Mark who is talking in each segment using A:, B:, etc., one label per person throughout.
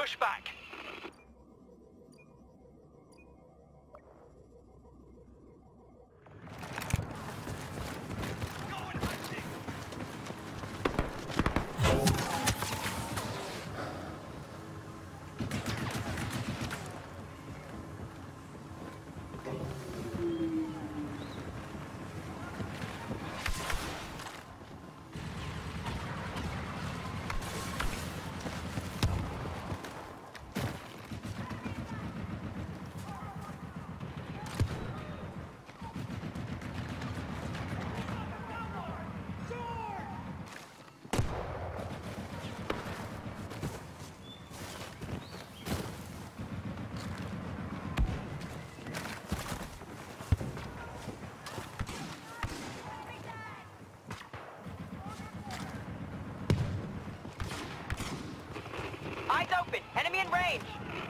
A: pushback. Eyes open! Enemy in range!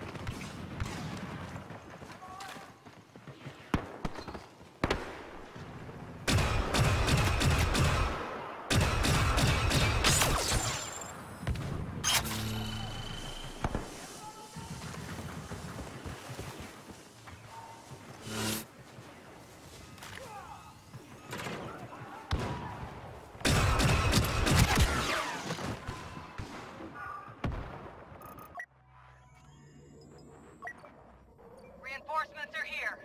A: Reinforcements are here.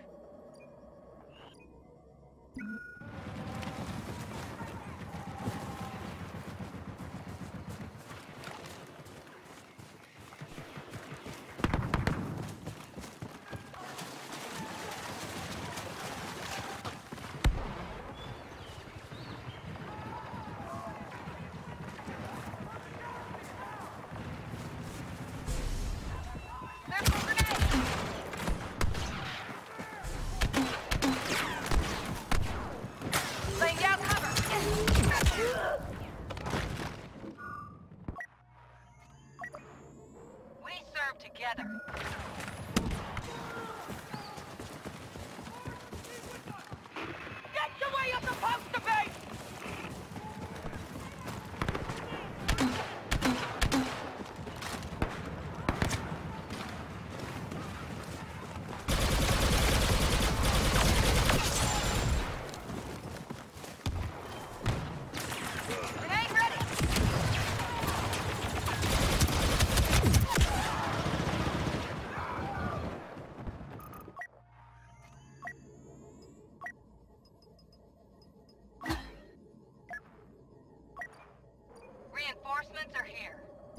A: Laying down cover. We serve together. Get the way you're supposed to be! Grenade ready! Reinforcements are here.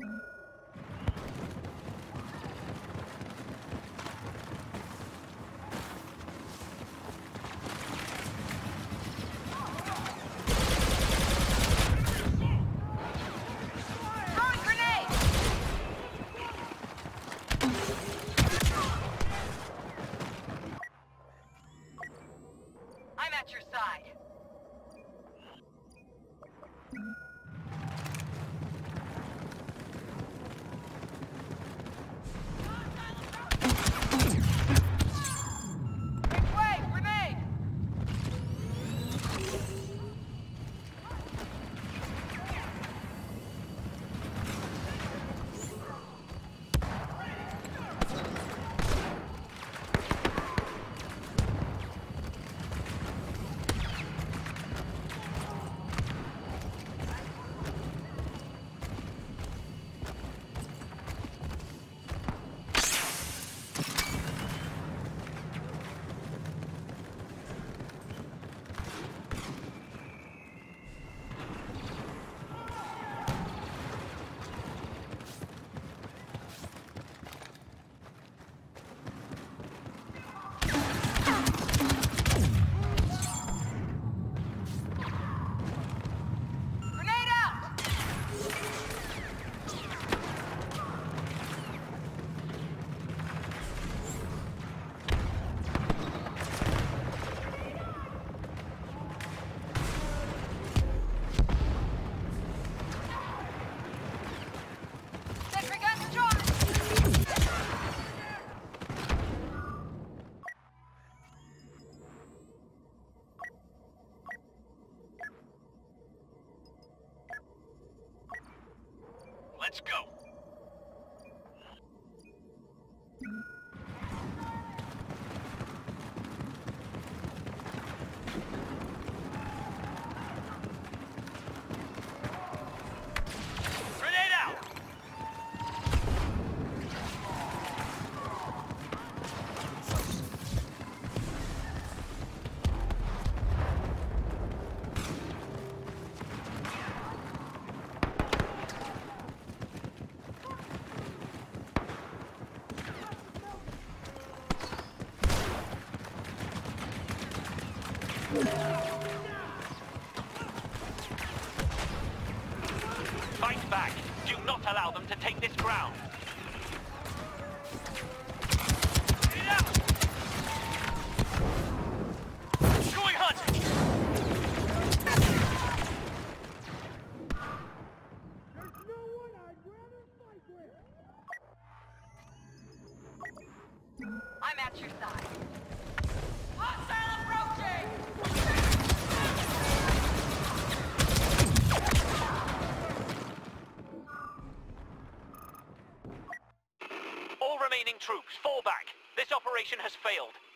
A: Throwing grenade! I'm at your side. Make way! Grenade! Grenade out! Sentry gun charged!
B: Let's go. Fight back. Do not allow them to take this ground. Going hunting!
A: There's no one I'd rather fight with! I'm at your side. Hostile approaching!
B: All remaining troops, fall back. This operation has failed.